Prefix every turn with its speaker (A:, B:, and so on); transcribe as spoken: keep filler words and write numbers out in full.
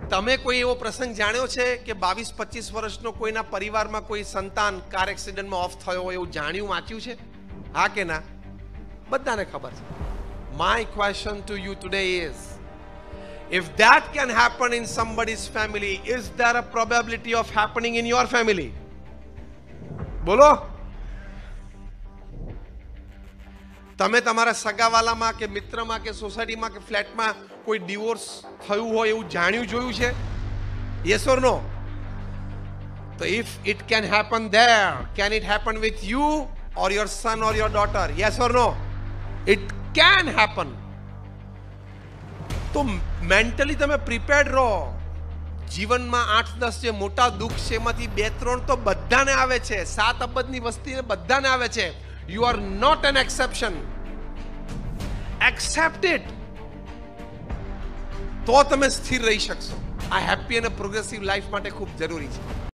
A: તમે કોઈ એવો પ્રસંગ જાણ્યો છે કે બાવીસ પચીસ વર્ષનો કોઈના પરિવારમાં કોઈ સંતાન કાર એક્સિડન્ટમાં ઓફ થયો હોય એવું જાણ્યું વાંચ્યું છે? હા કે ના? બધાને ખબર છે. My question to you today is, if that can happen in somebody's family, is there a probability of happening in your family? બોલો. તમે તમારા સગાવાલામાં કે મિત્રમાં કે સોસાયટીમાં કે ફ્લેટમાં કોઈ ડિવોર્સ થયું હોય એવું જાણ્યું જોયું છે? Yes or no? So if it can happen there, can it happen with you or your son or your daughter? Yes or no? It can happen. તો મેન્ટલી તમે પ્રિપેર્ડ રહો. જીવનમાં આઠ દસ જે મોટા દુઃખ છે એમાંથી બે ત્રણ તો બધાને આવે છે. સાત અબજની વસ્તીને બધાને આવે છે. You are not an exception. Accept it. તો તમે સ્થિર રહી શકશો. આ હેપી અને પ્રોગ્રેસિવ લાઈફ માટે ખૂબ જરૂરી છે.